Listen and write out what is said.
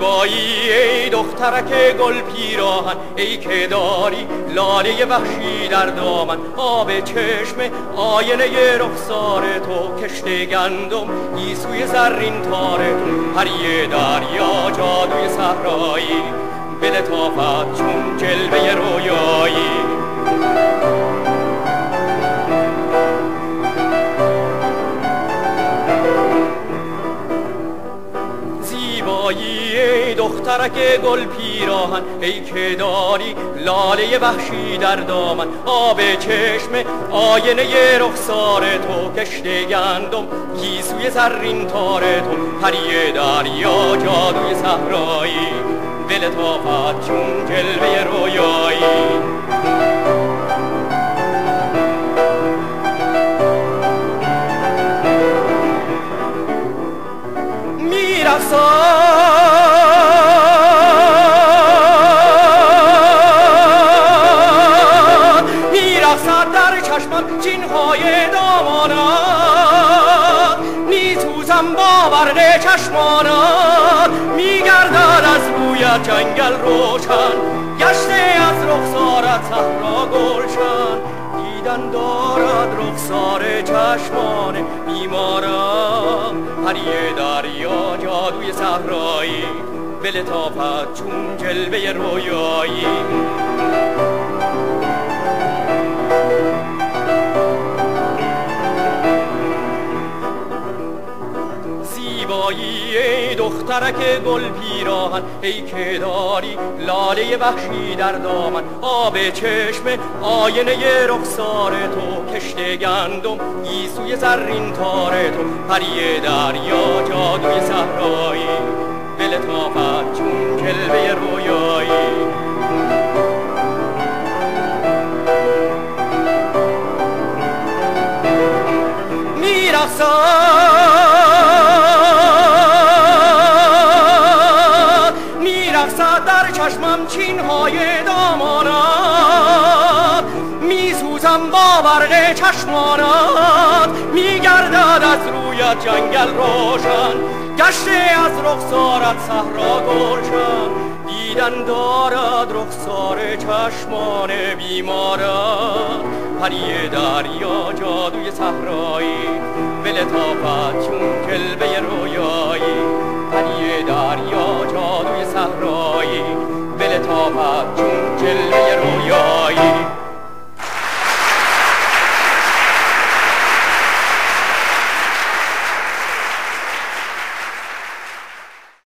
زیبایی ای دخترک گل پیراهن، ای که داری لاله وحشی در دامن. آب چشم آینه رخسار تو، کشته گندم گیسوی زرین تار تو. پری دریا جادوی صحرایی، به لطافت چون جلوه رویایی. زیبایی ای دخترک گل پیراهن، ای که داری لاله وحشی در دامن. آب چشم آینه رخسار تو، کشته گندم گیسوی زرین تار تو. پری دریا جادوی صحرایی، به لطافت چون جلوه رویایی. میرقصد در چشمم جین‌های دامانت، میسوزم با برق چشمانت. میگردد از رویت جنگل روشن، گشته از رخسارت صحرا گلشن. دیدن دارد رخسار چشمان بیمارم، پری دریا جادوی صحرایی، به لطافت چون جلوه رویایی. زیبایی ای دخترک گل پیراهن، ای که داری لاله وحشی در دامن. آب چشم آینه رخسار تو، کشته گندم گیسوی زرین تار تو. پری دریا جادوی صحرایی، به لطافت چون جلوه رویایی. میرقصد در چشمم چین‌های دامانت، میسوزم با برق چشمانت. میگردد از رویت جنگل روشن، گشته از رخسارت صحرا گلشن. دیدن دارد رخسار چشمان بیمارت، پری دریا جادوی صحرایی، به لطافت چون جلوه رویا.